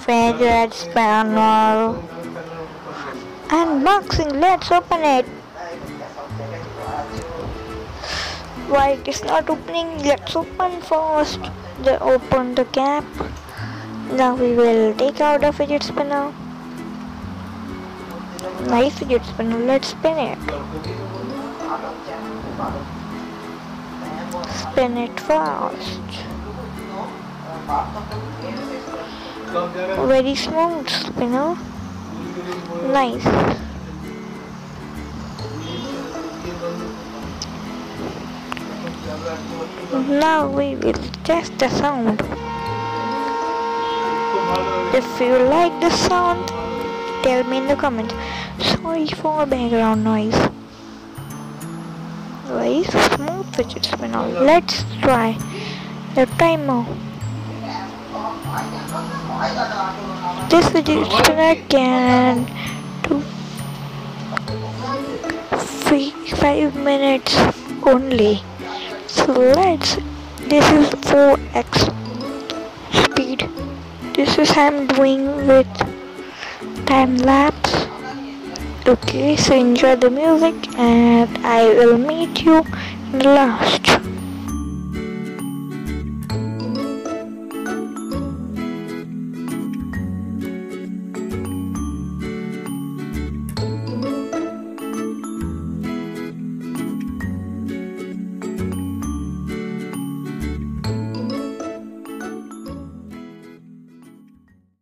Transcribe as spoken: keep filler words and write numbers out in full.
fidget spinner. Unboxing, let's open it. Why it is not opening? Let's open first. The open the cap. Now we will take out the fidget spinner. Nice fidget spinner. Let's spin it. Spin it fast. Very smooth spinner. Nice. Now we will test the sound. If you like the sound, tell me in the comments. Sorry for background noise. Very smooth fidget spinner. Let's try the timer. This fidget spinner can do three, five minutes only. So let's, this is four x speed. This is I'm doing with time lapse. Okay, so enjoy the music and I will meet you in the last.